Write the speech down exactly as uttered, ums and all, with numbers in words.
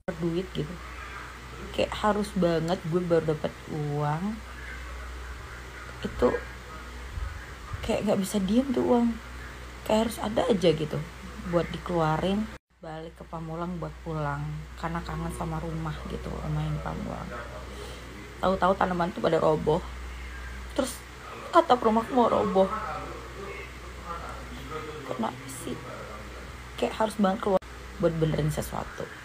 duit gitu, kayak harus banget gue baru dapat uang itu, kayak nggak bisa diem tuh uang, kayak harus ada aja gitu buat dikeluarin. Balik ke Pamulang buat pulang karena kangen sama rumah gitu, rumah yang Pamulang. Tahu-tahu tanaman tuh pada roboh, terus atap rumahku mau roboh. Kenapa sih kayak harus banget keluar buat benerin sesuatu?